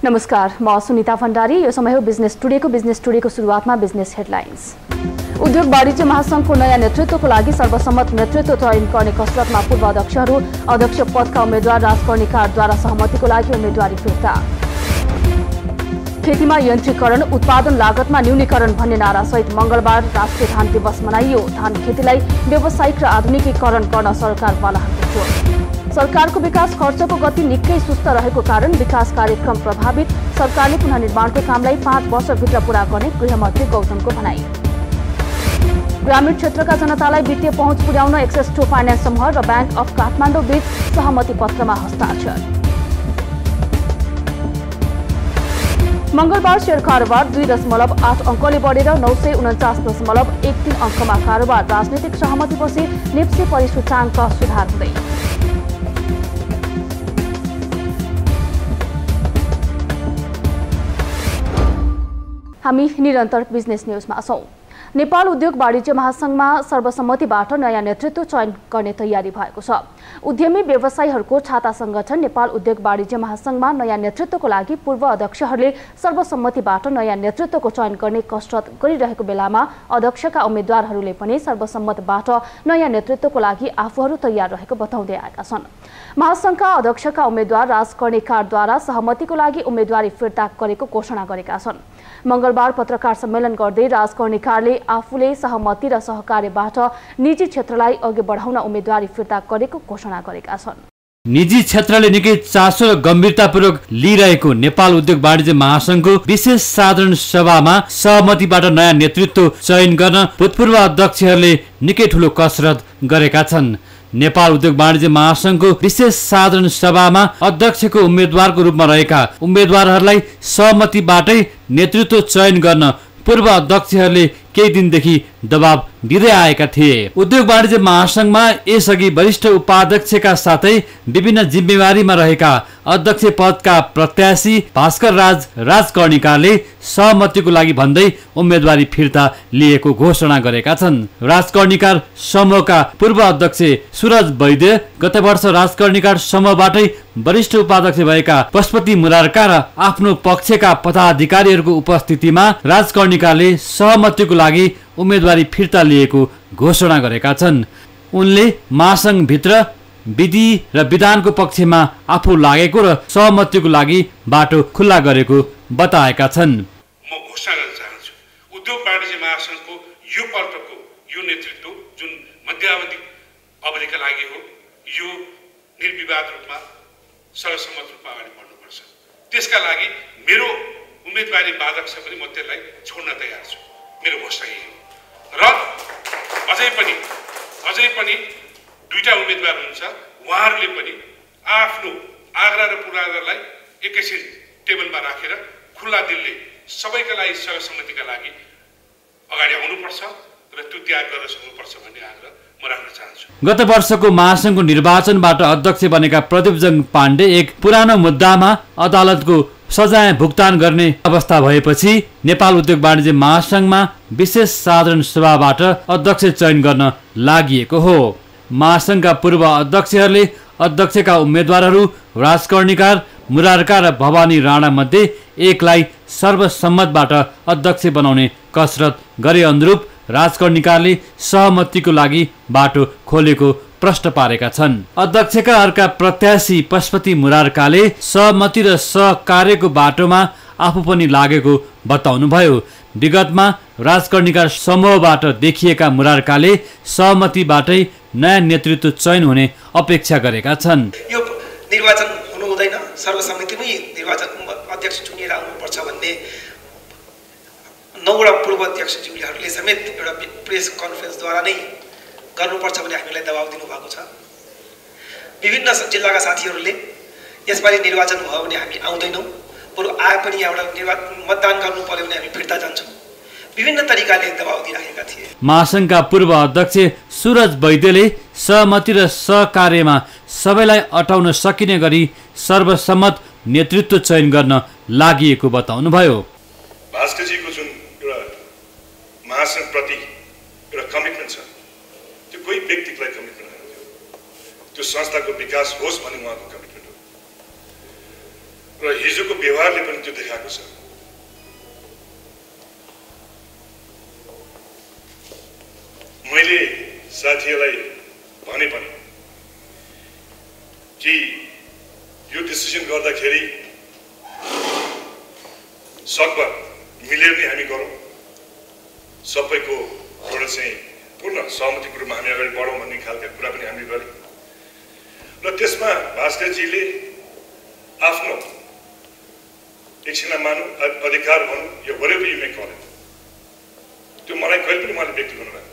नमस्कार, म सुनिता भण्डारी। यो समय हो बिजनेस टुडेको सुरुवातमा बिजनेस हेडलाइन्स। उद्योग वाणिज्य महासंघको नयाँ नेतृत्वको लागि सर्वसम्मत नेतृत्व चयन गर्ने कसरतमा पूर्व अध्यक्षहरू, अध्यक्ष पदका उम्मेद्वार राजकर्णिकारद्वारा सहमतिको लागि उम्मेदवारी फिर्ता। खेतीमा यन्त्रीकरण, उत्पादन लागतमा न्यूनीकरण भन्ने नारासहित मंगलबार राष्ट्रिय धान दिवस मनाइयो। धान खेतीलाई व्यावसायिक र आधुनिकीकरण गर्न सरकारवालाहरूको जोड। सरकारको विकास खर्चको गति निकै सुस्त रहेको कारण विकास कार्यक्रम प्रभावित। सरकारले पुनर्निर्माणको कामलाई 5 वर्षभित्र पूरा गर्ने गृहमन्त्री गौतमको भनाई। ग्रामीण क्षेत्रका जनतालाई वित्तीय पहुँच पुर्याउन एक्सेस टु फाइनान्स समूह र बैंक अफ काठमाडौँ बीच सहमति पत्रमा हस्ताक्षर। मंगलबार शेयर कारोबार 2.8 अंकले बढेर 949.13 अंकमा कारोबार। राजनीतिक सहमतिपछि निफ्टी परिसूचाङ्क सुधार हुँदै। हामी निरन्तर बिजनेस न्यूजमा छौं। नेपाल उद्योग वाणिज्य महासंघमा सर्वसम्मतिबाट नयाँ नेतृत्व चयन गर्ने तयारी भएको छ। उद्यमी व्यवसायीहरूको छाता संगठन नेपाल उद्योग वाणिज्य महासंघमा नयाँ नेतृत्वको लागि पूर्व अध्यक्षहरूले सर्वसम्मतिबाट नयाँ नेतृत्वको चयन गर्ने कसरत गरिरहेको बेलामा अध्यक्षका उम्मेद्वारहरूले पनि सर्वसम्मतबाट नयाँ नेतृत्वको लागि आफूहरू तयार रहेको बताउँदै आएका छन्। महासंघका अध्यक्षका उम्मेद्वार राजकर्णिकारद्वारा सहमतिको लागि उम्मेदवारी फिर्ता गरेको घोषणा गरेका छन्। मंगलबार पत्रकार सम्मेलन गर्दै राजकर्णिकारले आफूले सहमति र सहकार्यबाट निजी क्षेत्रलाई अघि बढाउन उम्मेदवारी फिर्ता गरेको घोषणा गरेका छन्। निजी क्षेत्रले निकै चासो र गम्भीरतापूर्वक लिइरहेको नेपाल उद्योग वाणिज्य महासंघको विशेष साधारण सभामा सहमतिबाट नयाँ नेतृत्व चयन गर्न भूतपूर्व अध्यक्षहरूले निकै ठूलो कसरत गरेका छन्। नेपाल उद्योग वाणिज्य महासंघको विशेष साधारण सभामा अध्यक्षको उम्मेद्वारको रूपमा रहेका उम्मेद्वारहरूलाई सहमतिबाटै नेतृत्व चयन गर्न पूर्व अध्यक्षहरूले केही दिनदेखि दबाव दिँदै आएका थिए। उद्योग वाणिज्य महासंघमा यसअघि वरिष्ठ उपाध्यक्षका साथै विभिन्न जिम्मेवारीमा रहेका अध्यक्ष पदका प्रत्याशी भास्कर राजकर्णिकारले सहमतिको लागि भन्दै उम्मेदवारी फिर्ता लिएको घोषणा गरेका छन्। राजकर्णिकार समूहका पूर्व अध्यक्ष सूरज वैद्य गत वर्ष राजकर्णिकार समूहबाटै वरिष्ठ उपाध्यक्ष भएका पशुपति मुरारका र आफ्नो पक्षका पदाधिकारीहरूको उपस्थितिमा राजकर्णिकारले सहमतिको लागि उम्मेदवारी फिर्ता लिएको घोषणा गरेका छन्। उनले महासंघभित्र विधि र विधानको पक्षमा आफू लागेको र सहमतिको लागि बाटो खुल्ला गरेको बताएका छन्। म घोषणा गर्न चाहन्छु, उद्योग वाणिज्य महासंघको यो पल्टको यो नेतृत्व जुन मध्यावधि अवधिका लागि हो, यो निर्विवाद रूपमा सर्वसम्मत रूपमा अगाडि बढ्नुपर्छ। त्यसका लागि मेरो उम्मेदवारी बाधक छ भने म त्यसलाई छोड्न तयार छु। मेरो घोषणा यही हो। र अझै पनि दुईटा उम्मेदवार हुनुहुन्छ, उहाँहरूले पनि आफ्नो आग्रह र पूर्वाग्रहलाई एकैछिन टेबलमा राखेर खुल्ला दिलले सबैका लागि सर्वसम्मतिका लागि अगाडि आउनुपर्छ र त्यो त्याग गर्न सक्नुपर्छ भन्ने आग्रह म राख्न चाहन्छु। गत वर्षको महासंघको निर्वाचनबाट अध्यक्ष बनेका प्रदीपजङ पाण्डे एक पुरानो मुद्दामा अदालतको सजाय भुक्तान गर्ने अवस्था भएपछि नेपाल उद्योग वाणिज्य महासंघमा विशेष साधारण सभाबाट अध्यक्ष चयन गर्न लागिएको हो। महासंघका पूर्व अध्यक्षहरूले अध्यक्षका उम्मेद्वारहरू राजकर्णिकार, मुरारका र भवानी राणा मध्ये एकलाई सर्वसम्मतबाट अध्यक्ष बनाउने कसरत गरे अनुरूप राजकर्णिकारले सहमतिको लागि बाटो खोलेको प्रश्न पारेका छन्। अध्यक्षका अर्का प्रत्याशी पशुपति मुरारकाले सहमति र सहकार्यको बाटोमा आफू पनि लागेको बताउनुभयो। विगतमा राजकर्णिकार समूहबाट देखिएका मुरारकाले सहमतिबाटै नयाँ नेतृत्व चयन हुने अपेक्षा गरेका छन्। यो निर्वाचन हुनु हुँदैन, सर्वसम्मतिमै निर्वाचन अध्यक्ष चुनिएर आउनुपर्छ भन्ने 9 वटा पूर्व अध्यक्षज्यूहरूले समेत एउटा प्रेस कन्फरेन्सद्वारा नै गर्नुपर्छ भने हामीलाई दबाब दिनुभएको छ। विभिन्न जिल्लाका साथीहरूले यसपालि निर्वाचन भयो भने हामी आउँदैनौँ, बरु आए पनि यहाँबाट मतदान गर्नु पर्यो भने हामी फिर्ता जान्छौँ, विभिन्न तरिकाले दबाब दिइरहेका थिए। महासंघका पूर्व अध्यक्ष सूरज वैद्यले सहमति र सहकार्यमा सबैलाई अटाउन सकिने गरी सर्वसम्मत नेतृत्व चयन गर्न लागिएको बताउनुभयो। भास्करजीको जुन एउटा महासंघप्रति एउटा कमिटमेन्ट छ, त्यो कोही व्यक्तिलाई कमिटमेन्ट होइन, त्यो संस्थाको विकास होस् भन्ने उहाँको कमिटमेन्ट हो। र हिजोको व्यवहारले पनि त्यो देखाएको छ। मैले साथीहरूलाई भने पनि कि यो डिसिजन गर्दाखेरि सकभर मिलेर नै हामी गरौँ, सबैको एउटा चाहिँ पूर्ण सहमतिको रूपमा हामी अगाडि बढौँ भन्ने खालका कुरा पनि हामीले गऱ्यौँ। र त्यसमा भास्करजीले आफ्नो एकछिनमा मानौँ अधिकार भनौँ यो whatever you may call it, त्यो मलाई कहिले पनि उहाँले व्यक्त गर्नुभएको।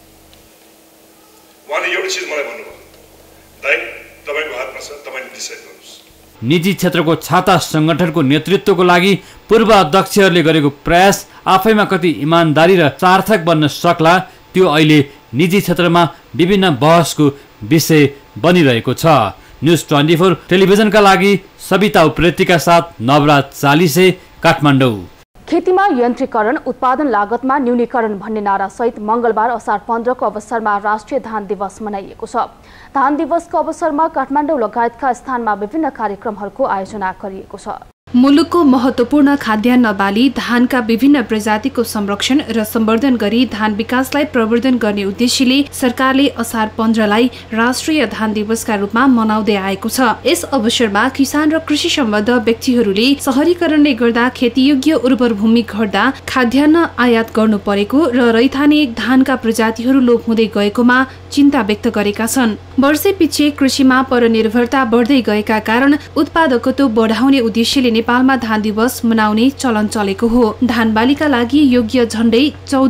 उहाँले एउटा चिज मलाई भन्नुभयो, दाइ तपाईँको हातमा छ, तपाईँले डिसाइड गर्नुहोस्। निजी क्षेत्रको छाता संगठनको नेतृत्वको लागि पूर्व अध्यक्षहरूले गरेको प्रयास आफैमा कति इमानदारी र सार्थक बन्न सक्ला त्यो अहिले निजी क्षेत्रमा विभिन्न बहसको विषय बनिरहेको छ। न्युज 24 टेलिभिजनका लागि सबिता उप्रेतीका साथ नवराज चालिसे, काठमाडौँ। खेतीमा यन्त्रीकरण, उत्पादन लागतमा न्यूनीकरण भन्ने नारासहित मंगलबार असार 15 को अवसरमा राष्ट्रिय धान दिवस मनाइएको छ। धान दिवसको अवसरमा काठमाडौँ लगायतका स्थानमा विभिन्न कार्यक्रमहरूको आयोजना गरिएको छ। मुलुकको महत्वपूर्ण खाद्यान्न बाली धानका विभिन्न प्रजातिको संरक्षण र सम्वर्धन गरी धान विकासलाई प्रवर्धन गर्ने उद्देश्यले सरकारले असार 15 लाई राष्ट्रिय धान दिवसका रूपमा मनाउँदै आएको छ। यस अवसरमा किसान र कृषि सम्बद्ध व्यक्तिहरूले शहरीकरणले गर्दा खेतीयोग्य उर्वर भूमि घट्दा खाद्यान्न आयात गर्नु परेको र रैथाने धानका प्रजातिहरू लोप हुँदै गएकोमा चिन्ता व्यक्त गरेका छन्। वर्षेपछि कृषिमा परनिर्भरता बढ्दै गएका कारण उत्पादकत्व बढाउने उद्देश्यले नेपालमा धान दिवस मनाउने चलन चलेको हो। धान बालीका लागि योग्य झण्डै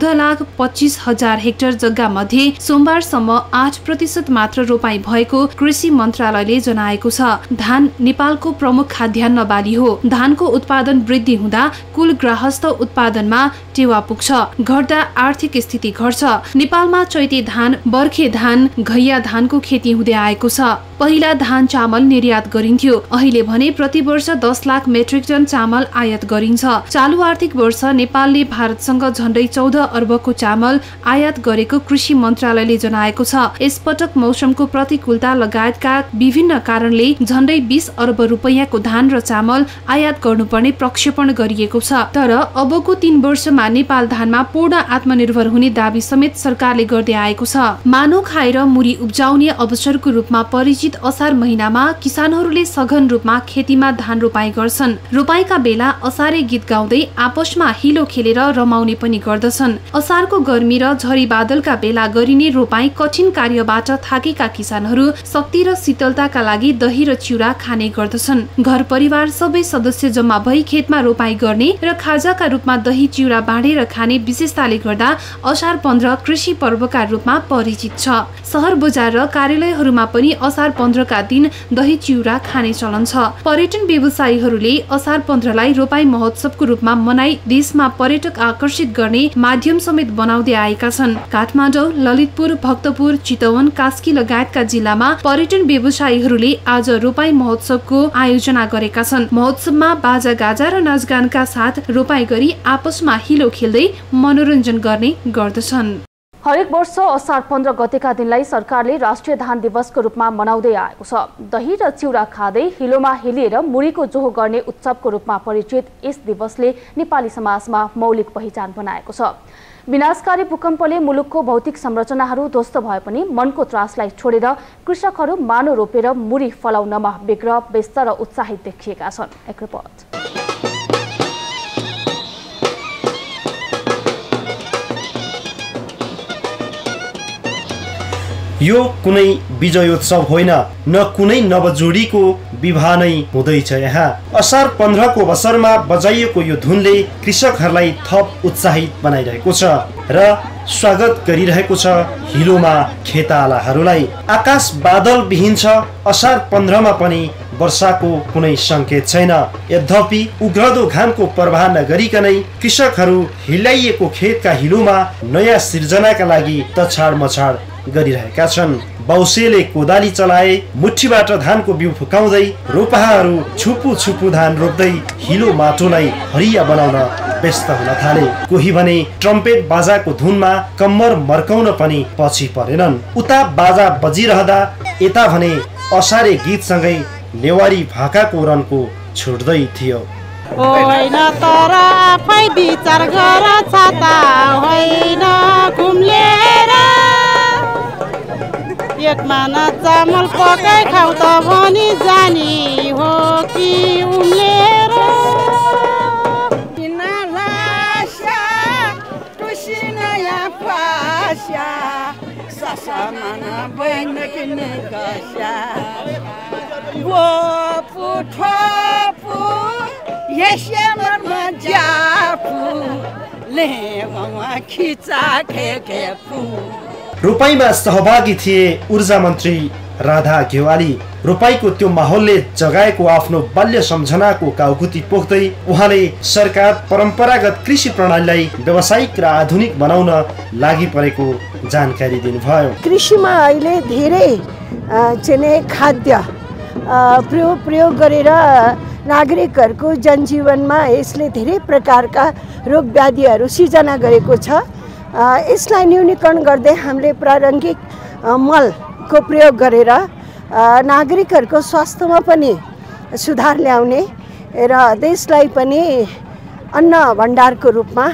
14,25,000 हेक्टर जग्गा मध्ये सोमबारसम्म 8% मात्र रोपाई भएको कृषि मन्त्रालयले जनाएको छ। धान नेपालको प्रमुख खाद्यान्न बाली हो। धानको उत्पादन वृद्धि हुँदा कुल गृहस्थ उत्पादनमा टेवा पुग्छ, घट्दा आर्थिक स्थिति घट्छ। नेपालमा चैते धान, बर्खे धान, घैया धानको खेती हुँदै आएको छ। पहिला धान चामल निर्यात गरिन्थ्यो, अहिले भने प्रति वर्ष 10 लाख मेट्रिक टन चामल आयात गरिन्छ। चालु आर्थिक वर्ष नेपालले भारतसँग झण्डै 14 अर्बको चामल आयात गरेको कृषि मन्त्रालयले जनाएको छ। यसपटक मौसमको प्रतिकूलता लगायतका विभिन्न कारणले झण्डै 20 अर्ब रुपैयाँको धान र चामल आयात गर्नुपर्ने प्रक्षेपण गरिएको छ। तर अबको 3 वर्षमा नेपाल धानमा पूर्ण आत्मनिर्भर हुने दावी समेत सरकारले गर्दै आएको छ। मानव खाएर मुरी उब्जाउने अवसरको रूपमा परिचित असार महिनामा किसानहरूले सघन रूपमा खेतीमा धान रोपाई गर्छन्। रोपाईका बेला असारे गीत गाउँदै आपसमा हिलो खेलेर रमाउने पनि गर्दछन्। असारको गर्मी र झरी बादलका बेला गरिने रोपाई कठिन कार्यबाट थाकेका किसानहरू शक्ति र शीतलताका लागि दही र चिउरा खाने गर्दछन्। घर परिवार सबै सदस्य जम्मा भई खेतमा रोपाई गर्ने र खाजाका रूपमा दही चिउरा बाँडेर खाने विशेषताले गर्दा असार 15 कृषि पर्वका रूपमा परिचित छ। शहर बजार र कार्यालयहरूमा पनि असार 15 का दिन दही चिउरा खाने चलन छ। पर्यटन व्यवसायीहरूले असार 15 लाई रोपाई महोत्सवको रूपमा मनाई देशमा पर्यटक आकर्षित गर्ने माध्यम समेत बनाउँदै आएका छन्। काठमाडौँ, ललितपुर, भक्तपुर, चितवन, कास्की लगायतका जिल्लामा पर्यटन व्यवसायीहरूले आज रोपाई महोत्सवको आयोजना गरेका छन्। महोत्सवमा बाजा गाजा र नाचगानका साथ रोपाई गरी आपसमा हिलो खेल्दै मनोरञ्जन गर्ने गर्दछन्। हरेक वर्ष असार 15 गतेका दिनलाई सरकारले राष्ट्रिय धान दिवसको रूपमा मनाउँदै आएको छ। दही र चिउरा खाँदै हिलोमा हिलिएर मुरीको जोहो गर्ने उत्सवको रूपमा परिचित यस दिवसले नेपाली समाजमा मौलिक पहिचान बनाएको छ। विनाशकारी भूकम्पले मुलुकको भौतिक संरचनाहरू ध्वस्त भए पनि मनको त्रासलाई छोडेर कृषकहरू मानो रोपेर मुरी फलाउनमा व्यग्र, व्यस्त र उत्साहित देखिएका छन्। एक रिपोर्ट। यो कुनै विजयोत्सव होइन, न कुनै नवजोडीको विवाह नै हुँदैछ। यहाँ असार 15 को अवसरमा बजाइएको यो धुनले कृषकहरूलाई थप उत्साहित बनाइरहेको छ र स्वागत गरिरहेको छ हिलोमा खेतालाहरूलाई। आकाश बादल विहीन छ। असार 15 मा पनि वर्षाको कुनै संकेत छैन। यद्यपि उग्रदो घामको प्रवाह नगरिकनै कृषकहरू हिलाइएको खेतका हिलोमा नयाँ सिर्जनाका लागि तछाड मछाड गरिरहेका छन्। बाउसेले कोदाली चलाए, मुठीबाट धानको बिउ फुकाउँदै रोपाहरू छुपु छुपु धान रोप्दै हिलो माटोलाई हरिया बनाउन व्यस्त हुन थाले। कोही भने ट्रम्पेट बाजाको धुनमा कम्मर मर्काउन पनि पछि परेनन्। उता बाजा बजिरहँदा यता भने असारे गीतसँगै नेवारी भाकाको रनको छुट्दै थियो। होइन तर आफै विचार गर छाता होइन घुम्लेर एक माना चामल पकाइ खाउ त भनी जानी हो कि उम्लेर सासामाना बहन किने गस्या वो पुठो यसे मनमा जापु ले ममा खिचा खे फु। रोपाईमा सहभागी थिए ऊर्जा मन्त्री राधा घेवाली। रोपाईको त्यो माहौलले जगाएको आफ्नो बाल्य सम्झनाको काउकुती पोख्दै उहाँले सरकार परम्परागत कृषि प्रणालीलाई व्यावसायिक र आधुनिक बनाउन लागि परेको जानकारी दिनुभयो। कृषिमा अहिले धेरै चाहिँ खाद्य प्रयोग गरेर नागरिकहरूको जनजीवनमा यसले धेरै प्रकारका रोग व्याधिहरू सिर्जना गरेको छ। यसलाई न्यूनीकरण गर्दै हामीले प्रारम्भिक मलको प्रयोग गरेर नागरिकहरूको स्वास्थ्यमा पनि सुधार ल्याउने र देशलाई पनि अन्न भण्डारको रूपमा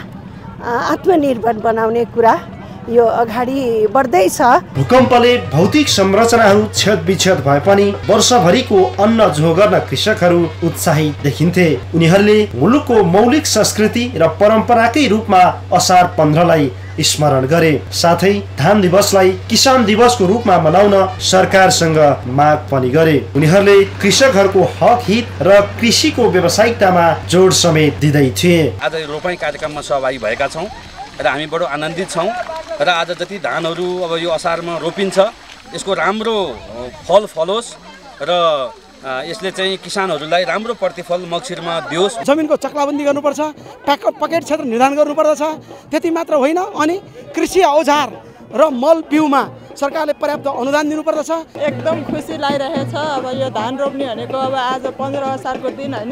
आत्मनिर्भर बनाउने कुरा यो अगाडि बढ्दैछ। भूकम्पले भौतिक संरचनाहरू क्षतविक्षत भए पनि वर्षभरिको अन्न जोगाउन कृषकहरू उत्साहित देखिन्थे। उनीहरूले मुलुकको मौलिक संस्कृति र परम्पराकै रूपमा असार 15लाई स्मरण गरे। साथै धान दिवसलाई किसान दिवसको रूपमा मनाउन सरकारसँग माग पनि गरे। उनीहरूले कृषकहरूको हक हित र कृषिको व्यावसायिकतामा जोड समेत दिँदै थिए। आज रोपाई कार्यक्रममा सहभागी भएका छौँ र हामी बडो आनन्दित छौँ र आज जति धानहरू अब यो असारमा रोपिन्छ यसको राम्रो फल फलोस् र यसले चाहिँ किसानहरूलाई राम्रो प्रतिफल मक्सिरमा दियोस्। जमिनको चक्लाबन्दी गर्नुपर्छ, पकेट क्षेत्र निर्धारण गर्नुपर्दछ। त्यति मात्र होइन, अनि कृषि औजार र मल बिउमा सरकारले पर्याप्त अनुदान दिनुपर्दछ। एकदम खुसी लागिरहेछ। अब यो धान रोप्ने भनेको अब आज 15 असारको दिन होइन,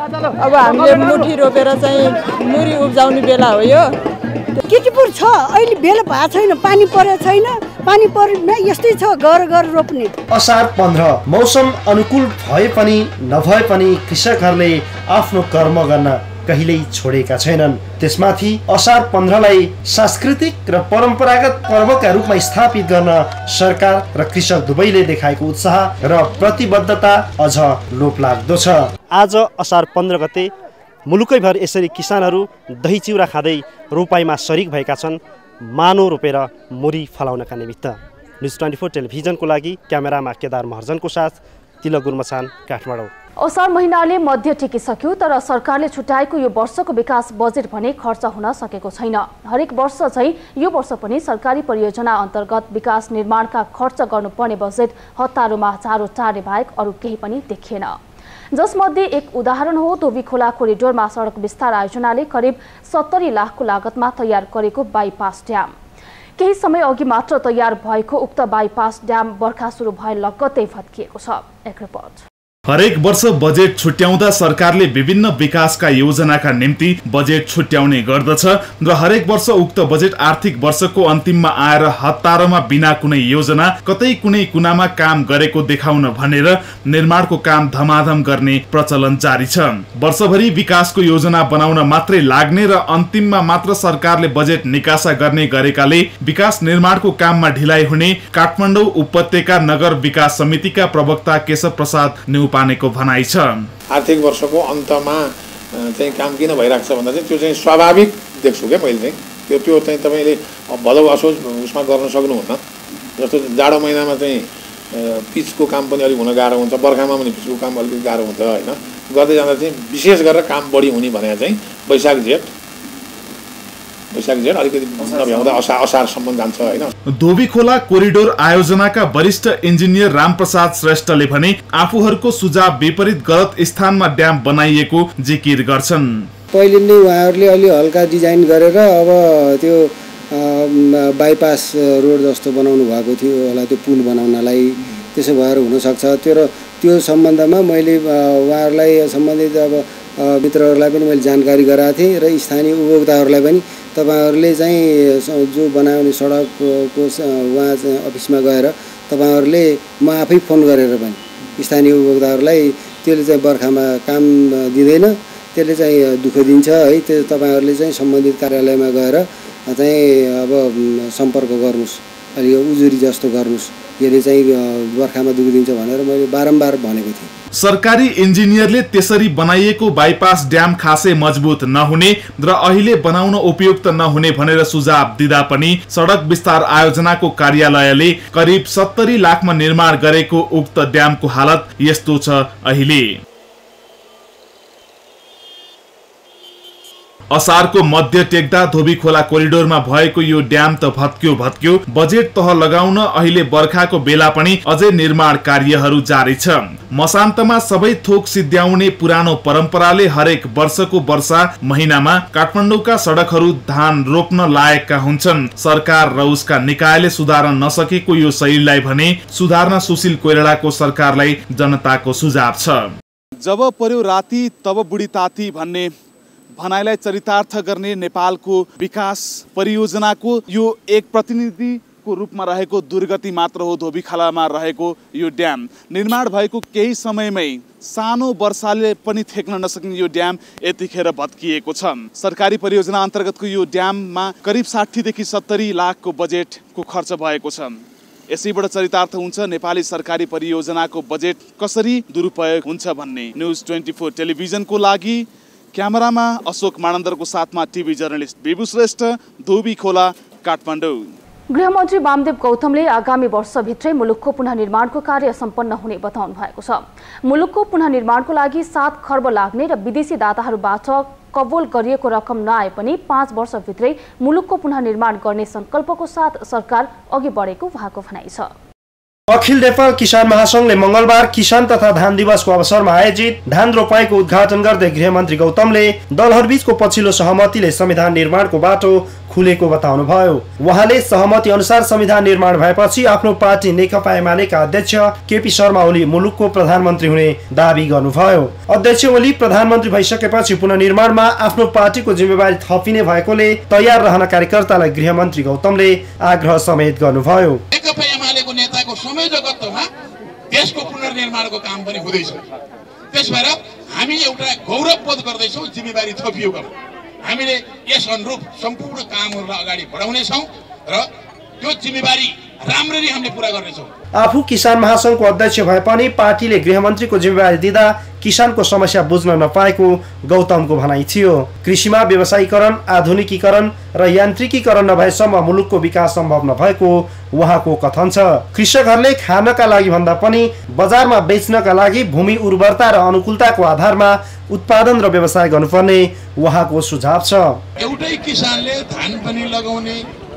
अब हामीले मुठी रोपेर चाहिँ मुरी उब्जाउने बेला हो। यो किटिपुर छ, अहिले बेला भएको छैन, पानी परेको छैन, पानी परेन, यस्तै छ घर रोप्ने। असार 15 मौसम अनुकूल भए पनि नभए पनि कृषकहरूले आफ्नो कर्म गर्न कहिल्यै छोडेका छैनन्। त्यसमाथि असार 15लाई सांस्कृतिक र परम्परागत पर्वका रूपमा स्थापित गर्न सरकार र कृषक दुवैले देखाएको उत्साह र प्रतिबद्धता अझ लोभलाग्दो छ। आज असार 15 गते मुलुकैभर यसरी किसानहरू दही चिउरा खाँदै रोपाईमा सरिक भएका छन्, मानो रोपेर मुरी फलाउनका निमित्त। न्युज 24 टेलिभिजनको लागि क्यामेरामा केदार महर्जनको साथ तिलक गुरमचान, काठमाडौँ। असार महिनाले मध्य टेकिसक्यो, तर सरकारले छुट्याएको यो वर्षको विकास बजेट भने खर्च हुन सकेको छैन। हरेक वर्ष चाहिँ यो वर्ष पनि सरकारी परियोजना अन्तर्गत विकास निर्माणका खर्च गर्नुपर्ने बजेट हतारोमा चारो टार्ने बाहेक अरू केही पनि देखिएन। जसमध्ये एक उदाहरण हो धोबी खोला कोरिडोरमा सडक विस्तार आयोजनाले करिब 70 लाखको लागतमा तयार गरेको बाइपास ड्याम। केही समय अघि मात्र तयार भएको उक्त बाइपास ड्याम बर्खा सुरु भए लगत्तै भत्किएको छ। एक रिपोर्ट। हरेक वर्ष बजेट छुट्याउँदा सरकारले विभिन्न विकासका योजनाका निम्ति बजेट छुट्याउने गर्दछ र हरेक वर्ष उक्त बजेट आर्थिक वर्षको अन्तिममा आएर हतारमा बिना कुनै योजना कतै कुनै कुनामा काम गरेको देखाउन भनेर निर्माणको काम धमाधम गर्ने प्रचलन जारी छ। वर्षभरि विकासको योजना बनाउन मात्रै लाग्ने र अन्तिममा मात्र सरकारले बजेट निकासा गर्ने गरेकाले विकास निर्माणको काममा ढिलाइ हुने काठमाडौँ उपत्यका नगर विकास समितिका प्रवक्ता केशव प्रसाद न्युपानेको भनाइ छ। आर्थिक वर्षको अन्तमा चाहिँ काम किन भइरहेको छ भन्दा चाहिँ त्यो चाहिँ स्वाभाविक देख्छु क्या मैले चाहिँ त्यो चाहिँ तपाईले भलो असोज उसमा गर्न सक्नुहुन्न। जस्तो जाडो महिनामा चाहिँ पिचको काम पनि अलिक हुन गाह्रो हुन्छ, बर्खामा पनि पिचको काम अलिकति गाह्रो हुन्छ होइन। गर्दै जाँदा चाहिँ विशेष गरेर काम बढी हुने भने चाहिँ वैशाख जेठ अलिकति नभ्याउँदा असारसम्म जान्छ होइन। धोबी खोला कोरिडोर आयोजनाका वरिष्ठ इन्जिनियर रामप्रसाद श्रेष्ठले भने आफूहरूको सुझाव विपरीत गलत स्थानमा ड्याम बनाइएको जिकिर गर्छन्। पहिले नै उहाँहरूले अलि हल्का डिजाइन गरेर अब त्यो बाइपास रोड जस्तो बनाउनु भएको थियो होला त्यो पुल बनाउनलाई, त्यसो भएर हुनसक्छ। त्यो सम्बन्धमा मैले उहाँहरूलाई सम्बन्धित अब मित्रहरूलाई पनि मैले जानकारी गराएको थिएँ र स्थानीय उपभोक्ताहरूलाई पनि तपाईहरुले चाहिँ जो बनाउने सडकको उहाँ अफिसमा गएर तपाईहरुले म आफै फोन गरेर पनि स्थानीय उपभोक्ताहरूलाई त्यसले चाहिँ बर्खामा काम दिँदैन, त्यसले चाहिँ दुःख दिन्छ है। त्यो तपाईँहरूले चाहिँ सम्बन्धित कार्यालयमा गएर चाहिँ अब सम्पर्क गर्नुहोस्, अलि उजुरी जस्तो गर्नुहोस्, यसले चाहिँ बर्खामा दुःख दिन्छ भनेर मैले बारम्बार भनेको थिएँ। सरकारी इन्जिनियरले त्यसरी बनाइएको बाइपास ड्याम खासै मजबुत नहुने र अहिले बनाउन उपयुक्त नहुने भनेर सुझाव दिँदा पनि सडक विस्तार आयोजनाको कार्यालयले करिब 70 लाखमा निर्माण गरेको उक्त ड्यामको हालत यस्तो छ अहिले। असारको मध्य टेक्दा धोबी खोला कोरिडोरमा भएको यो ड्याम त भत्क्यो, बजेट तह लगाउन अहिले बर्खाको बेला पनि अझै निर्माण कार्यहरू जारी छ। मसान्तमा सबै थोक सिद्ध्याउने पुरानो परम्पराले हरेक वर्षको वर्षा महिनामा काठमाडौँका सडकहरू धान रोप्न लायकका हुन्छन्। सरकार र उसका निकायले सुधार्न नसकेको यो शैलीलाई भने सुधार्न सुशील कोइरालाको सरकारलाई जनताको सुझाव छ। जब पर्यो राति तब बुढी ताती भन्ने भनाइलाई चरितार्थ गर्ने नेपालको विकास परियोजनाको यो एक प्रतिनिधिको रूपमा रहेको दुर्गति मात्र हो। धोबीखोलामा रहेको यो ड्याम निर्माण भएको केही समयमै सानो वर्षाले पनि थेक्न नसक्ने यो ड्याम यतिखेर भत्किएको छ। सरकारी परियोजना अन्तर्गतको यो ड्याममा करिब 60 देखि 70 लाखको बजेटको खर्च भएको छ। यसैबाट चरितार्थ हुन्छ नेपाली सरकारी परियोजनाको बजेट कसरी दुरुपयोग हुन्छ भन्ने। न्युज 24 टेलिभिजनको लागि क्यामेरामा अशोक मानन्दरको साथमा टिभी जर्नलिस्ट बिबु श्रेष्ठ, धोबीखोला, काठमाडौँ। गृहमन्त्री वामदेव गौतमले आगामी वर्षभित्रै मुलुकको पुनर्निर्माणको कार्य सम्पन्न हुने बताउनु भएको छ। मुलुकको पुनर्निर्माणको लागि 7 खर्ब लाग्ने र विदेशी दाताहरूबाट कबोल गरिएको रकम नआए पनि 5 वर्षभित्रै मुलुकको पुनर्निर्माण गर्ने संकल्पको साथ सरकार अघि बढेको उहाँको भनाइ छ। अखिल नेपाल किसान महासंघले मंगलबार किसान तथा धान दिवसको अवसरमा आयोजित धान रोपाईको उद्घाटन गर्दै गृहमन्त्री गौतमले दलहरूबीचको पछिल्लो सहमतिले संविधान निर्माणको बाटो खुलेको बताउनुभयो। उहाँले सहमति अनुसार संविधान निर्माण भएपछि आफ्नो पार्टी नेकपा एमालेका अध्यक्ष केपी शर्मा ओली मुलुकको प्रधानमन्त्री हुने दावी गर्नुभयो। अध्यक्ष ओली प्रधानमन्त्री भइसकेपछि पुनर्निर्माणमा आफ्नो पार्टीको जिम्मेवारी थपिने भएकोले तयार रहन कार्यकर्तालाई गृहमन्त्री गौतमले आग्रह समेत गर्नुभयो। नेताको संयोजकत्वमा देशको पुनर्निर्माणको काम पनि हुँदैछ। त्यसभएर हामी एउटा गौरव बोध गर्दैछौँ, जिम्मेवारी थपिएको हामीले यस अनुरूप सम्पूर्ण कामहरूलाई अगाडि बढाउनेछौँ र त्यो जिम्मेवारी राम्ररी हामीले पुरा गर्नेछौँ। आफू किसान महासंघको अध्यक्ष भए पनि पार्टीले गृहमन्त्रीको जिम्मेवारी दिँदा किसानको समस्या बुझ्न नपाएको गौतमको भनाइ थियो। कृषिमा व्यवसायीकरण, आधुनिकीकरण र यान्त्रिकीकरण नभएसम्म मुलुकको विकास सम्भव नभएको उहाँको कथन छ। कृषकहरूले खानका लागि भन्दा पनि बजारमा बेच्नका लागि भूमि उर्वरता र अनुकूलताको आधारमा उत्पादन र व्यवसाय गर्नुपर्ने उहाँको सुझाव छ। एउटै किसानले धान पनि लगाउने,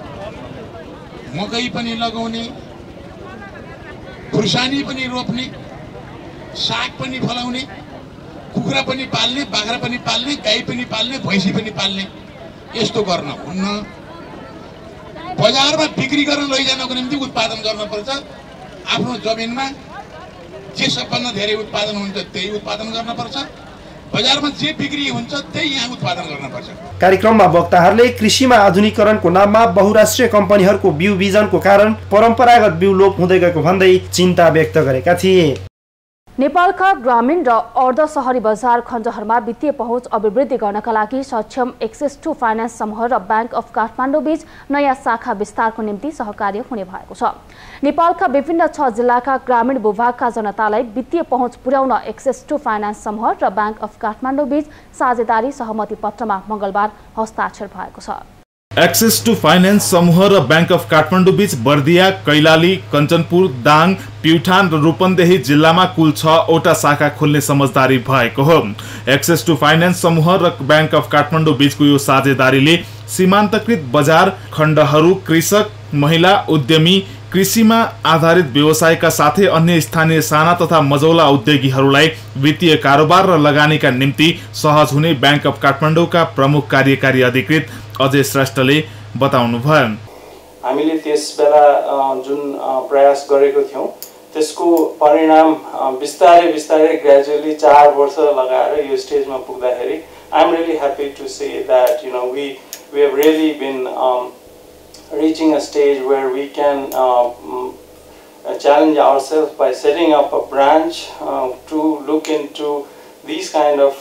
मकै पनि लगाउने, खुर्सानी पनि रोप्ने, साग पनि फलाउने, कुखुरा पनि पाल्ने, बाख्रा पनि पाल्ने, गाई पनि पाल्ने, भैँसी पनि पाल्ने, यस्तो गर्न हुन्न। बजारमा बिक्री गर्न लैजानको निम्ति उत्पादन गर्नुपर्छ। आफ्नो जमिनमा जे सबभन्दा धेरै उत्पादन हुन्छ त्यही उत्पादन गर्नुपर्छ। बजारमा जे बिक्री हुन्छ त्यही यहाँ उत्पादन गर्नुपर्छ। कार्यक्रममा वक्ताहरूले कृषिमा आधुनिकीकरणको नाममा बहुराष्ट्रिय कम्पनीहरूको बिउ बिजनको कारण परम्परागत बिउ लोप हुँदै गएको भन्दै चिन्ता व्यक्त गरेका थिए। नेपालका ग्रामीण र अर्ध शहरी बजार खण्डहरूमा वित्तीय पहुँच अभिवृद्धि गर्नका लागि सक्षम एक्सेस टु फाइनान्स समूह र बैंक अफ काठमाडौँ बीच नयाँ शाखा विस्तारको निम्ति सहकार्य हुने भएको छ। नेपालका विभिन्न 6 जिल्लाका ग्रामीण भूभागका जनतालाई वित्तीय पहुँच पुर्याउन एक्सेस टु फाइनान्स समूह र बैंक अफ काठमाडौँ बीच साझेदारी सहमति पत्रमा मंगलबार हस्ताक्षर भएको छ। एक्सेस टु फाइनान्स समूह र बैंक अफ काठमाडौँ बीच बर्दिया, कैलाली, कञ्चनपुर, दाङ, प्युठान र रूपन्देही जिल्लामा कुल 6 वटा शाखा खोल्ने समझदारी भएको हो। एक्सेस टु फाइनान्स समूह र बैंक अफ काठमाडौँ बीचको यो साझेदारीले सीमान्तकृत बजार खण्डहरू, कृषक, महिला उद्यमी, कृषिमा आधारित व्यवसायका साथै अन्य स्थानीय साना तथा मझौला उद्योगीहरूलाई वित्तीय कारोबार र लगानीका निम्ति सहज हुने बैंक अफ काठमाडौँका प्रमुख कार्यकारी अधिकृत अजय श्रेष्ठले बताउनुभयो। हामीले त्यस बेला जुन प्रयास गरेको थियौं त्यसको परिणाम बिस्तारै ग्रेजुअली 4 वर्ष लगाएर यो स्टेजमा पुग्दाखेरि I am really happy to say that we have really been reaching a stage where we can challenge ourselves by setting up a branch to look into these kind of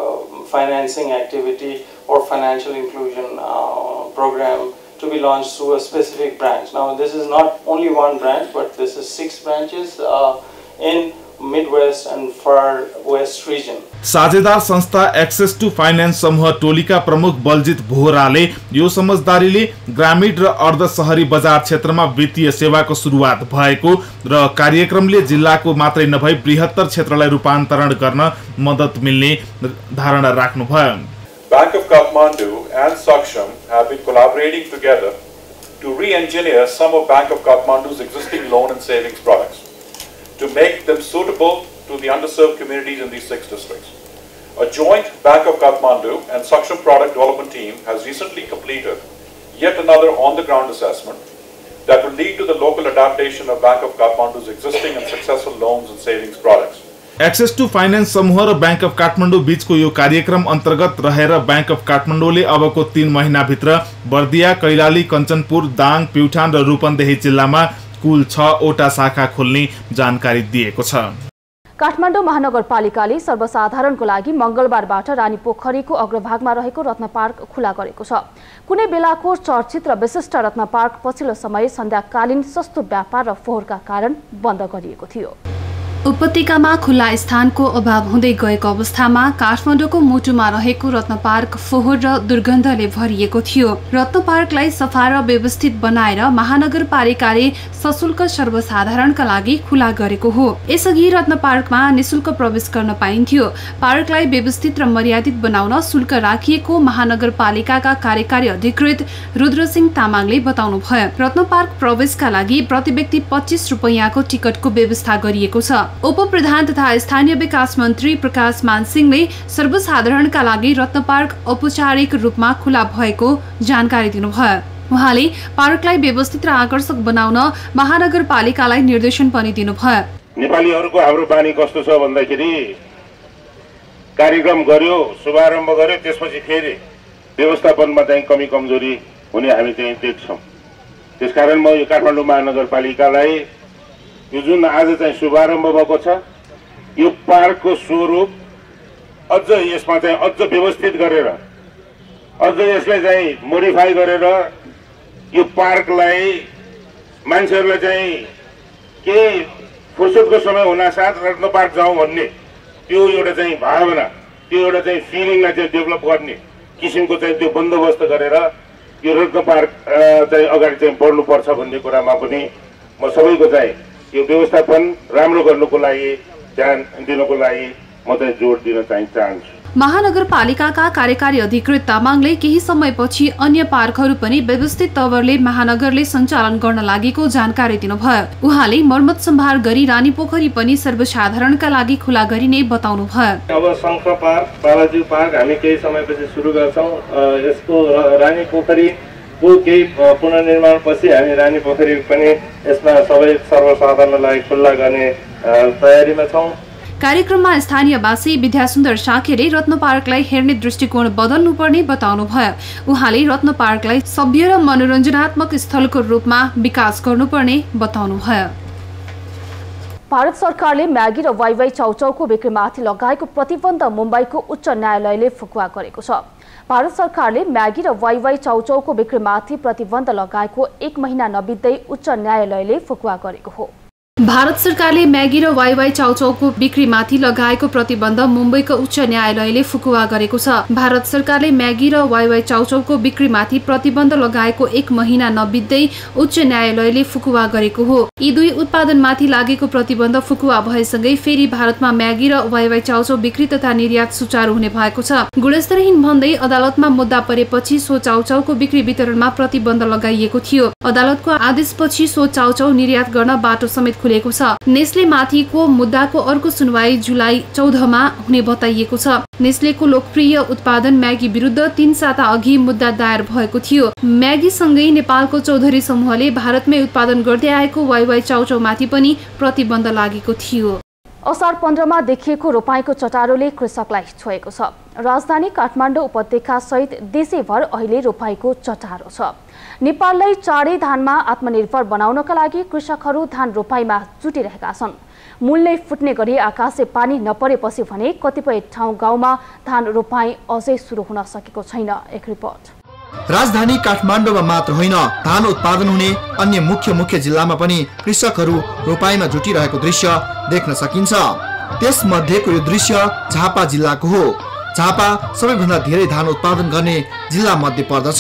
financing activity or financial inclusion program to be launched through a specific branch. Now this is not only one branch, but this is 6 branches in Midwest and Far West region. साझेदार संस्था access to finance समूह टोलीका प्रमुख बलजित बोहराले यो समझदारीले ग्रामीण र अर्ध शहरी बजार क्षेत्रमा वित्तीय सेवाको सुरुवात भएको र कार्यक्रमले जिल्लाको मात्रै नभई बृहत्तर क्षेत्रलाई रूपान्तरण गर्न मद्दत मिल्ने धारणा राख्नुभयो। Bank of Kathmandu and Saksham have been collaborating together to re-engineer some of Bank of Kathmandu's existing loan and savings products to make them suitable to the underserved communities in these 6 districts. A joint Bank of Kathmandu and Saksham product development team has recently completed yet another on-the-ground assessment that will lead to the local adaptation of Bank of Kathmandu's existing and successful loans and savings products. Access to finance समूह र bank of Kathmandu बीचको यो कार्यक्रम अन्तर्गत रहेर bank of काठमाडौँले अबको 3 महिनाभित्र बर्दिया, कैलाली, कञ्चनपुर, दाङ, प्युठान र रूपन्देही जिल्लामा कुल 6 वटा शाखा खोल्ने जानकारी दिएको छ। काठमाडौँ महानगरपालिकाले सर्वसाधारणको लागि मंगलबारबाट रानी पोखरीको अग्रभागमा रहेको रत्न पार्क खुला गरेको छ। कुनै बेलाको चर्चित र विशिष्ट रत्न पार्क पछिल्लो समय सन्ध्याकालीन सस्तो व्यापार र फोहोरका कारण बन्द गरिएको थियो। उपत्यकामा खुल्ला स्थानको अभाव हुँदै गएको अवस्थामा काठमाडौँको मुटुमा रहेको रत्न पार्क फोहोर र दुर्गन्धले भरिएको थियो। रत्न पार्कलाई सफा र व्यवस्थित बनाएर महानगरपालिकाले सशुल्क सर्वसाधारणका लागि खुला गरेको हो। यसअघि रत्न पार्कमा निशुल्क प्रवेश गर्न पाइन्थ्यो। पार्कलाई व्यवस्थित र मर्यादित बनाउन शुल्क राखिएको महानगरपालिकाका कार्यकारी अधिकृत रुद्रसिंह तामाङले बताउनुभयो। रत्न पार्क प्रवेशका लागि प्रति व्यक्ति 25 रुपैयाँको टिकटको व्यवस्था गरिएको छ। उपप्रधान तथा स्थानीय विकास मन्त्री प्रकाश मानसिंहले सर्वसाधारणका लागि रत्न पार्क औपचारिक रूपमा खुला भएको जानकारी दिनुभयो। उहाँले पार्कलाई व्यवस्थित र आकर्षक बनाउन महानगरपालिकालाई निर्देशन पनि दिनुभयो। नेपालीहरूको हाम्रो बानी कस्तो छ भन्दाखेरि कार्यक्रम गर्यो, शुभारम्भ गर्यो, त्यसपछि फेरि व्यवस्थापनमा चाहिँ कमी कमजोरी हुने हामी चाहिँ देख्छौँ। त्यसकारण म यो काठमाडौँ महानगरपालिकालाई यो जुन आज चाहिँ शुभारम्भ भएको छ यो पार्कको स्वरूप अझ यसमा चाहिँ अझ व्यवस्थित गरेर अझ यसलाई चाहिँ मोडिफाई गरेर यो पार्कलाई मान्छेहरूलाई चाहिँ के फुर्सदको समय हुनासाथ रत्न पार्क जाउँ भन्ने त्यो एउटा चाहिँ भावना, त्यो एउटा चाहिँ फिलिङलाई चाहिँ डेभलप गर्ने किसिमको चाहिँ त्यो बन्दोबस्त गरेर यो रत्न पार्क चाहिँ अगाडि चाहिँ बढ्नुपर्छ भन्ने कुरामा पनि म सबैको चाहिँ यो व्यवस्थापन राम्रो गर्नुको लागि ध्यान दिनको लागि म चाहिँ जोड दिन चाहन्छु। महानगरपालिकाका कार्यकारी अधिकृत तामाङले केही समयपछि अन्य पार्कहरू पनि व्यवस्थित तवरले महानगरले सञ्चालन गर्न लागेको जानकारी दिनुभयो। उहाँले मर्मत सम्भार गरी रानी पोखरी पनि सर्वसाधारणका लागि खुला गरिने बताउनुभयो। अब शङ्ख पार्क, बालाजी पार्क हामी केही समयपछि सुरु गर्छौँ। यसको रानी पोखरी को केही पुनर्निर्माण पछि हामी रानी पोखरी पनि यसमा सबै सर्वसाधारणलाई खुल्ला गर्ने तयारीमा छौँ। कार्यक्रममा स्थानीयवासी विद्यासुन्दर साकेले रत्न पार्कलाई हेर्ने दृष्टिकोण बदल्नुपर्ने बताउनुभयो। उहाँले रत्न पार्कलाई सभ्य र मनोरञ्जनात्मक स्थलको रूपमा विकास गर्नुपर्ने बताउनुभयो। भारत सरकारले म्यागी र वाइवाई चाउचाउको बिक्रीमाथि लगाएको प्रतिबन्ध मुम्बईको उच्च न्यायालयले फुकुवा गरेको छ। भारत सरकारले म्यागी र वाइवाई चाउचाउको बिक्रीमाथि प्रतिबन्ध लगाएको 1 महिना नबित्दै उच्च न्यायालयले फुकुवा गरेको हो। भारत सरकारले म्यागी र वाइवाई चाउचाउको बिक्रीमाथि लगाएको प्रतिबन्ध मुम्बईको उच्च न्यायालयले फुकुवा गरेको छ। भारत सरकारले म्यागी र वाइवाई चाउचाउको बिक्रीमाथि प्रतिबन्ध लगाएको 1 महिना नबित्दै उच्च न्यायालयले फुकुवा गरेको हो। यी दुई उत्पादनमाथि लागेको प्रतिबन्ध फुकुवा भएसँगै फेरि भारतमा म्यागी र वाइवाई चाउचाउ बिक्री तथा निर्यात सुचारू हुने भएको छ। गुणस्तरहीन भन्दै अदालतमा मुद्दा परेपछि सो चाउचाउको बिक्री वितरणमा प्रतिबन्ध लगाइएको थियो। अदालतको आदेशपछि सो चाउचाउ निर्यात गर्न बाटो समेत खुलेको छ। नेस्ले माथिको मुद्दाको अर्को सुनवाई जुलाई 14 मा हुने बताइएको छ। नेस्लेको लोकप्रिय उत्पादन म्यागी विरुद्ध 3 साता अघि मुद्दा दायर भएको थियो। म्यागी सँगै नेपालको चौधरी समूहले भारतमै उत्पादन गर्दै आएको वाइवाई चाउचाउमाथि पनि प्रतिबन्ध लागेको थियो। असार 15 मा देखिएको रोपाईँको चटारोले कृषकलाई छोएको छ। राजधानी काठमाडौँ उपत्यका सहित देशैभर अहिले रोपाईँको चटारो छ। नेपाललाई चाँडै धानमा आत्मनिर्भर बनाउनका लागि कृषकहरू धान रोपाईँमा जुटिरहेका छन्। मूल नै फुट्ने गरी आकाशे पानी नपरेपछि भने कतिपय ठाउँ गाउँमा धान रोपाईँ अझै सुरु हुन सकेको छैन। एक रिपोर्ट। राजधानी काठमाडौँमा मात्र होइन, धान उत्पादन हुने अन्य मुख्य जिल्लामा पनि कृषकहरू रोपाईँमा जुटिरहेको दृश्य देख्न सकिन्छ। त्यसमध्येको यो दृश्य झापा जिल्लाको हो। झापा सबैभन्दा धेरै धान उत्पादन गर्ने जिल्ला मध्ये पर्दछ।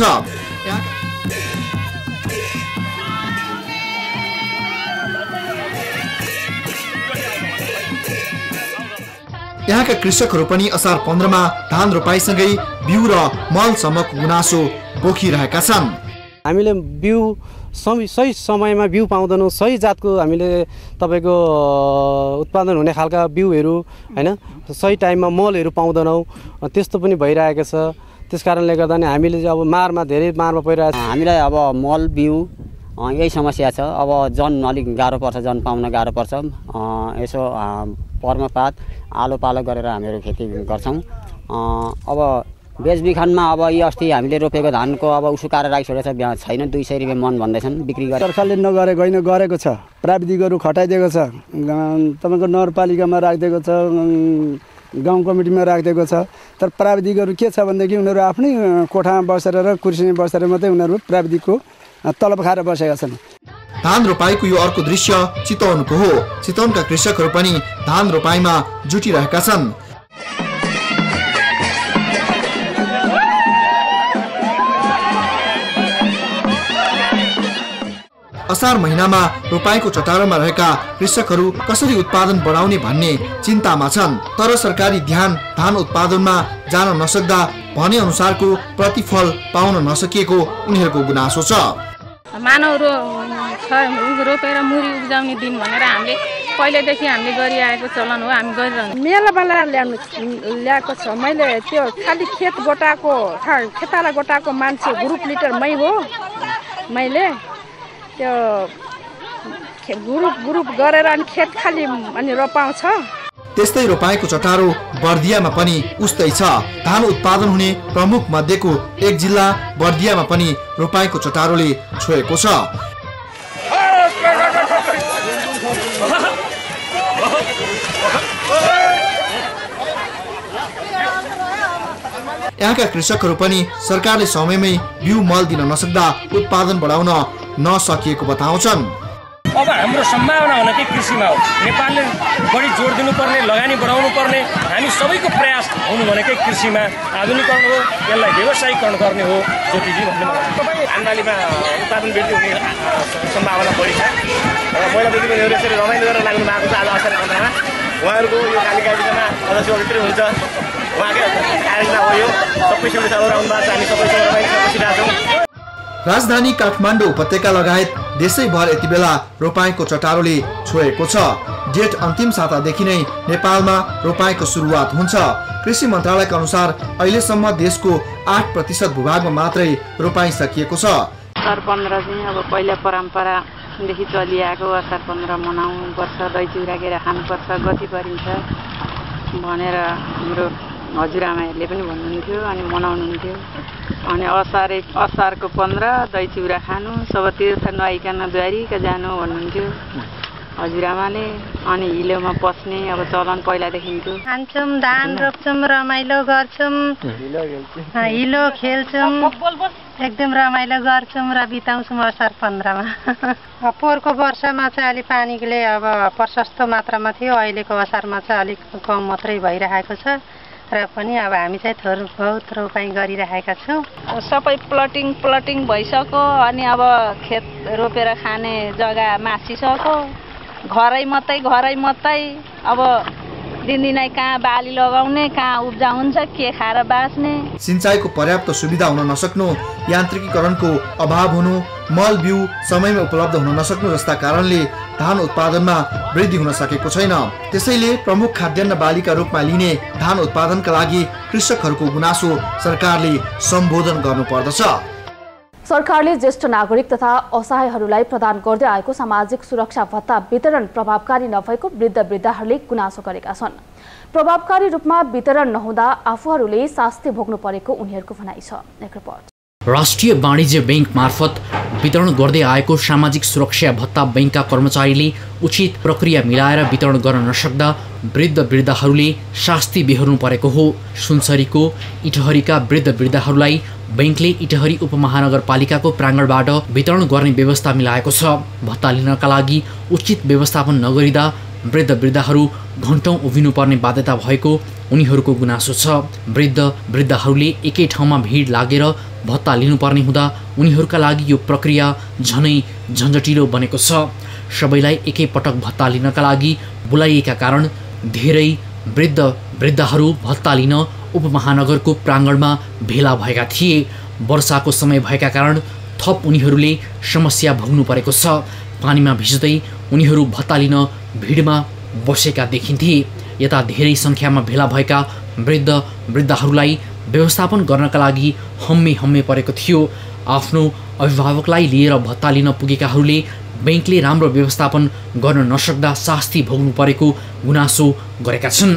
यहाँका कृषकहरू पनि असार 15 मा धान रोपाईसँगै बिउ र मलसम्मको गुनासो पोखिरहेका छन्। हामीले बिउ सही समयमा बिउ पाउँदैनौँ, सही जातको हामीले तपाईँको उत्पादन हुने खालका बिउहरू हैन, सही टाइममा मलहरू पाउँदैनौँ, त्यस्तो पनि भइरहेको छ। त्यस कारणले गर्दा नि हामीले अब धेरै मारमा परिरहेको छ। हामीलाई अब मल बिउ यही समस्या छ। अब जन अलिक गाह्रो पर्छ, जन पाउन गाह्रो पर्छ। यसो पर्मपात आलो पालो गरेर हामीहरू खेती गर्छौँ। अब बेचबिखनमा अब यो अस्ति हामीले रोपेको धानको अब उसुकाएर राखिसकेको छैन, 200 रुपियाँ मन भन्दैछन् बिक्री गरेर। सरकारले नगरेको होइन, गरेको छ। प्राविधिकहरू खटाइदिएको छ, तपाईँको नगरपालिकामा राखिदिएको छ, गाउँ कमिटीमा राखिदिएको छ। तर प्राविधिकहरू के छ भनेदेखि उनीहरू आफ्नै कोठामा बसेर र कुर्सीमा बसेर मात्रै उनीहरू प्राविधिकको तलब खाएर बसेका छन्। धान रोपाईको यो अर्को दृश्य चितवनको हो। चितवनका कृषकहरू पनि धान रोपाईमा जुटिरहेका छन्। असार महिनामा रोपाईको चटारोमा रहेका कृषकहरू कसरी उत्पादन बढाउने भन्ने चिन्तामा छन्। तर सरकारी ध्यान धान उत्पादनमा जान नसक्दा भने अनुसारको प्रतिफल पाउन नसकिएको उनीहरूको गुनासो छ। मानवहरू रोपेर मुरी उब्जाउने दिन भनेर हामीले पहिलेदेखि हामीले गरिआएको चलन हो, हामी गरिरहनु। मेलामा ल्याएको छ मैले। त्यो खालि खेताला गोटाको मान्छे ग्रुप लिडर मै हो। मैले त्यो ग्रुप गरेर अनि खेत खाली अनि रोपाउँछ। त्यस्तै रोपाईको चटारो बर्दियामा पनि उस्तै छ। धान उत्पादन हुने प्रमुख मध्येको एक जिल्ला बर्दियामा पनि रोपाईको चटारोले छोएको छ। यहाँका कृषकहरू पनि सरकारले समयमै बिउ मल दिन नसक्दा उत्पादन बढाउन नसकिएको बताउँछन्। अब हाम्रो सम्भावना भनेकै कृषिमा हो। नेपालले बढी जोड दिनुपर्ने, लगानी बढाउनु पर्ने, हामी सबैको प्रयास हुनु भनेकै कृषिमा आधुनिकरण हो, यसलाई व्यवसायीकरण गर्ने हो। ज्योतिजी भन्ने धान बालीमा उत्पादन वृद्धि हुने सम्भावना बढी छ र महिला दिदीबहिनीहरू यसरी रमाइलो गरेर लाग्नु भएको छ। आज असार 15 मा उहाँहरूको यो कालिका विषयमा अध्यक्ष भित्रै हुन्छ। उहाँकै कार्यमा हो यो। सबै सुविधाहरू आउनु भएको छ, हामी सबैसँग रमाइलो बसिरहेका छौँ। राजधानी काठमाडौँ उपत्यका लगायत देशैभर यति बेला रोपाईँको चटारोले छोएको छ। जेठ अन्तिम सातादेखि नै नेपालमा रोपाईँको सुरुवात हुन्छ। कृषि मन्त्रालयका अनुसार अहिलेसम्म देशको 8% भूभागमा मात्रै रोपाईँ सकिएको छ। असार 15 चाहिँ अब पहिला परम्परादेखि चलिआएको असार 15 मनाउनुपर्छ, दही चिउरा केरा खानुपर्छ, गति परिन्छ भनेर हाम्रो हजुरआमाहरूले पनि भन्नुहुन्थ्यो अनि मनाउनुहुन्थ्यो। अनि असारको 15 दही चिउरा खानु, सब तीर्थ नुहाइकन द्वारिका जानु भन्नुहुन्थ्यो हजुरआमाले। अनि हिलोमा पस्ने अब चलन पहिलादेखि थियो। खान्छौँ, धान रोप्छौँ, रमाइलो गर्छौँ, हिलो खेल्छौँ, एकदम रमाइलो गर्छौँ र बिताउँछौँ असार 15 मा। पोहोरको वर्षमा चाहिँ अलि पानीले अब प्रशस्त मात्रामा थियो, अहिलेको असारमा चाहिँ अलिक कम मात्रै भइरहेको छ र पनि अब हामी चाहिँ थोर बहुत रोपाईँ गरिरहेका छौँ। सबै प्लटिङ भइसक्यो। अनि अब खेत रोपेर खाने जग्गा मासिसक्यो। घरै मात्रै अब दिनदिनै कहाँ बाली लगाउने, कहाँ उब्जा हुन्छ, के खाएर बाँच्ने। सिंचाइको पर्याप्त सुविधा हुन नसक्नु, यान्त्रिकीकरणको अभाव हुनु, मल बिउ समयमा उपलब्ध हुन नसक्नु जस्ता कारणले धान उत्पादनमा वृद्धि हुन सकेको छैन। त्यसैले प्रमुख खाद्यान्न बालीका रूपमा लिने धान उत्पादनका लागि कृषकहरूको गुनासो सरकारले सम्बोधन गर्नुपर्दछ। सरकारले ज्येष्ठ नागरिक तथा असहायहरूलाई प्रदान गर्दै आएको सामाजिक सुरक्षा भत्ता वितरण प्रभावकारी नभएको वृद्ध-वृद्धाहरूले गुनासो गरेका छन्। प्रभावकारी रूपमा वितरण नहुँदा आफूहरूले शास्ति भोग्नु परेको उनीहरूको भनाइ छ। एक रिपोर्ट। राष्ट्रिय वाणिज्य बैंक मार्फत वितरण गर्दै आएको सामाजिक सुरक्षा भत्ता बैंकका कर्मचारीले उचित प्रक्रिया मिलाएर वितरण गर्न नसक्दा वृद्ध-वृद्धाहरूले शास्ति बेहोर्नु परेको हो। सुनसरीको इटहरीका वृद्ध-वृद्धाहरूलाई बैंकले इटहरी उपमहानगरपालिकाको प्राङ्गणबाट वितरण गर्ने व्यवस्था मिलाएको छ। भत्ता लिनका लागि उचित व्यवस्थापन नगरिँदा वृद्ध-वृद्धाहरू घण्टौं उभिनुपर्ने बाध्यता भएको उनीहरूको गुनासो छ। वृद्ध-वृद्धाहरूले एकै ठाउँमा भिड लागेर भत्ता लिनुपर्ने हुँदा उनीहरूका लागि यो प्रक्रिया झनै झन्झटिलो बनेको छ। सबैलाई एकै पटक भत्ता लिनका लागि बोलाइएका कारण धेरै वृद्ध-वृद्धाहरू भत्ता लिन उपमहानगरको प्राङ्गणमा भेला भएका थिए। वर्षाको समय भएका कारण थप उनीहरूले समस्या भोग्नु परेको छ। पानीमा भिज्दै उनीहरू भत्ता लिन भिडमा बसेका देखिन्थे। यता धेरै सङ्ख्यामा भेला भएका वृद्ध-वृद्धाहरूलाई व्यवस्थापन गर्नका लागि हम्मे परेको थियो। आफ्नो अभिभावकलाई लिएर भत्ता लिन पुगेकाहरूले बैंकले राम्रो व्यवस्थापन गर्न नसक्दा शास्ति भोग्नु परेको गुनासो गरेका छन्।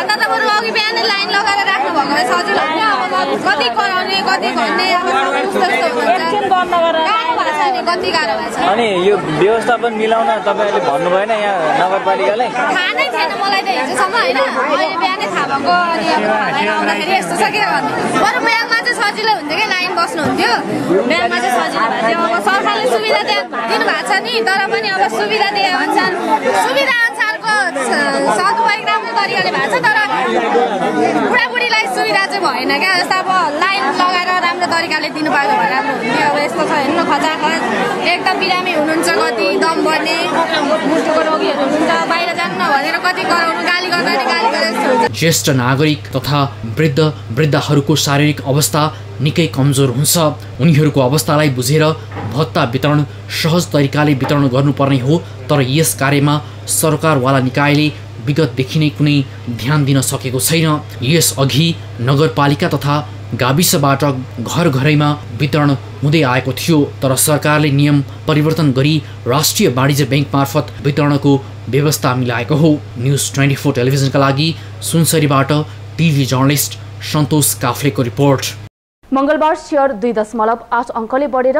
अनि यो व्यवस्थापन मिलाउन तपाईहरुले भन्नु भएन यहाँ नगरपालिकालाई? थाहा नै थिएन मलाई त हिजोसम्म हैन। अहिले बिहानै थाहा भएको अनि अब भनेर आउँदाखेरि यस्तो छ के गर्नु। बरु ब्याङ्कमा चाहिँ सजिलो हुन्थ्यो के लाइन बस्नु हुन्थ्यो। ब्याङ्कमा चाहिँ सजिलो भयो। अब सरकारले सुविधा दिनु भएको छ नि तर पनि अब सुविधा दिए अनुसार सुविधा अनुसारको सदुपयोग राम्रो तरिकाले भएको छ तर बुढाबुढीलाई सुविधा चाहिँ भएन क्या। जस्तो अब लाइन लगाएर राम्रो तरिकाले दिनु पाएको भए राम्रो हुन्थ्यो। अब यस्तो छ हेर्नु खचाखच एक त बिरामी हुनुहुन्छ कति दम बढ्ने मुटुको रोगीहरू हुनुहुन्छ बाहिर जानु नभनेर कति कराउनु गाली गर्दा नि गाली गरे जस्तो हुन्छ। ज्येष्ठ नागरिक तथा वृद्ध-वृद्धाहरूको शारीरिक अवस्था निकै कमजोर हुन्छ। उनीहरूको अवस्थालाई बुझेर भत्ता वितरण सहज तरिकाले वितरण गर्नुपर्ने हो तर यस कार्यमा सरकारवाला निकायले विगतदेखि नै कुनै ध्यान दिन सकेको छैन। यस अघि नगरपालिका तथा गाविसबाट घर-घरैमा वितरण हुँदै आएको थियो तर सरकारले नियम परिवर्तन गरी राष्ट्रिय वाणिज्य बैंक मार्फत वितरणको व्यवस्था मिलाएको हो। न्युज 24 टेलिभिजनका लागि सुनसरीबाट टिभी जर्नलिस्ट सन्तोष काफ्लेको रिपोर्ट। मंगलबार शेयर 2.8 अंकले बढेर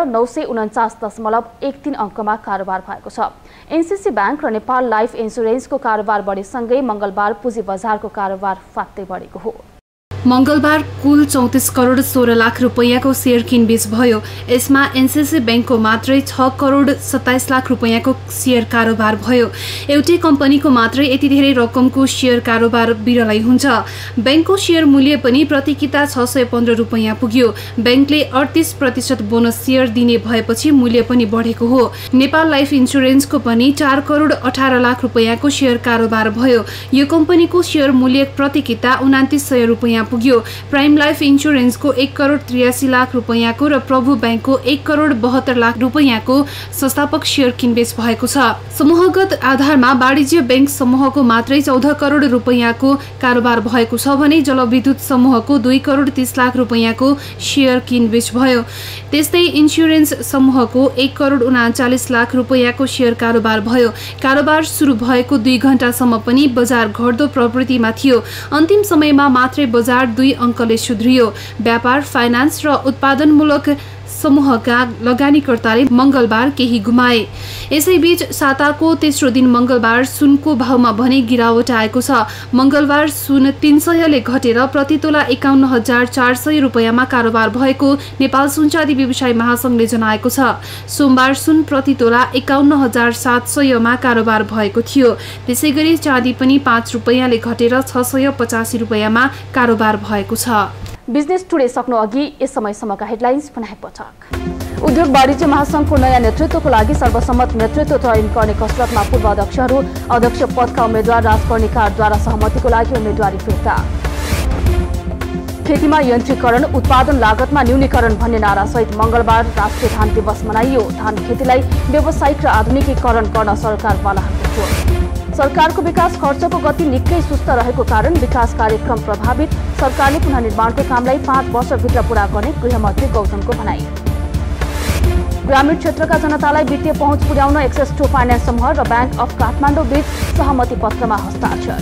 949.13 अंकमा कारोबार भएको छ। एनसीसी बैंक र नेपाल लाइफ इन्स्योरेन्सको कारोबार बढेसँगै मंगलबार पुँजी बजारको कारोबार फाट्दै बढेको हो। मंगलबार कुल 34 करोड 16 लाख रुपैयाँको शेयर किनबेच भयो। यसमा एनसीसी बैंकको मात्रै 6 करोड 27 लाख रुपैयाँको शेयर कारोबार भयो। एउटै कम्पनीको मात्रै यति धेरै रकमको शेयर कारोबार बिरलै हुन्छ। बैंकको शेयर मूल्य पनि प्रति किता 615 रुपैयाँ पुग्यो। बैंकले 38% बोनस शेयर दिने भएपछि मूल्य पनि बढेको हो। नेपाल लाइफ इन्स्योरेन्सको पनि 4 करोड 18 लाख रुपैयाँको शेयर कारोबार भयो। यो कम्पनीको शेयर मूल्य प्रति किता 2900 रुपैयाँ पुग्यो। प्राइम लाइफ इन्स्योरेन्सको 1 करोड 83 लाख रुपैयाँको र प्रभु बैंकको 1 करोड 72 लाख रुपैयाँको संस्थापक शेयर किनबेच भएको छ। समूहगत आधारमा वाणिज्य बैंक समूहको मात्रै 14 करोड रुपैयाँको कारोबार भएको छ भने जलविद्युत समूहको 2 करोड 30 लाख रुपैयाँको शेयर किनबेच भयो। त्यस्तै इन्स्योरेन्स समूहको 1 करोड 39 लाख रुपैयाँको शेयर कारोबार भयो। कारोबार सुरु भएको 2 घण्टासम्म पनि बजार घट्दो प्रवृत्तिमा थियो। अन्तिम समयमा मात्रै बजार 2 अंकले सुध्रियो। व्यापार, फाइनान्स र उत्पादनमूलक समूहका लगानीकर्ताले मंगलबार केही गुमाए। यसैबीच साताको तेस्रो दिन मंगलबार सुनको भावमा भने गिरावट आएको छ। मंगलबार सुन 300 ले घटेर प्रति तोला 51,400 रुपैयाँमा कारोबार भएको नेपाल सुनचाँदी व्यवसायी महासंघले जनाएको छ। सोमबार सुन प्रति तोला 51,700 मा कारोबार भएको थियो। त्यसैगरी चाँदी पनि 5 रुपैयाँले घटेर 685 रुपैयाँमा कारोबार भएको छ। बिजनेस टुडे सक्नु अघि यस समयसम्मका हेडलाइन्स पुनः पटक। उद्योग वाणिज्य महासंघको नयाँ नेतृत्वको लागि सर्वसम्मत नेतृत्व चयन गर्ने कसरतमा पूर्व अध्यक्षहरू अध्यक्ष पदका उम्मेद्वार राजकर्णिकारद्वारा सहमतिको लागि उम्मेदवारी फिर्ता। खेतीमा यन्त्रीकरण उत्पादन लागतमा न्यूनीकरण भन्ने नारासहित मंगलबार राष्ट्रिय धान दिवस मनाइयो। धान खेतीलाई व्यावसायिक र आधुनिकीकरण गर्न सरकारवालाहरूको जोड। सरकारको विकास खर्चको गति निकै सुस्त रहेको कारण विकास कार्यक्रम प्रभावित। सरकारले पुनर्निर्माणको कामलाई 5 वर्षभित्र पूरा गर्ने गृहमन्त्री गौतमको भनाई। ग्रामीण क्षेत्रका जनतालाई वित्तीय पहुँच पुर्याउन एक्सेस टु फाइनान्स समूह र बैंक अफ काठमाडौँ बीच सहमति पत्रमा हस्ताक्षर।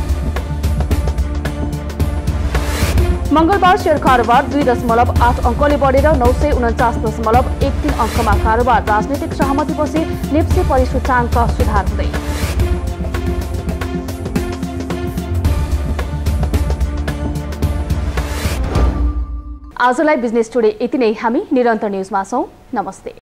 मंगलबार शेयर कारोबार 2.8 अंकले बढेर 949.13 अंकमा कारोबार। राजनीतिक सहमतिपछि निफ्टी परिसूचाङ्क सुधार हुँदै। आजलाई बिजनेस टुडे यति नै। हामी निरन्तर न्यूजमा छौं। नमस्ते।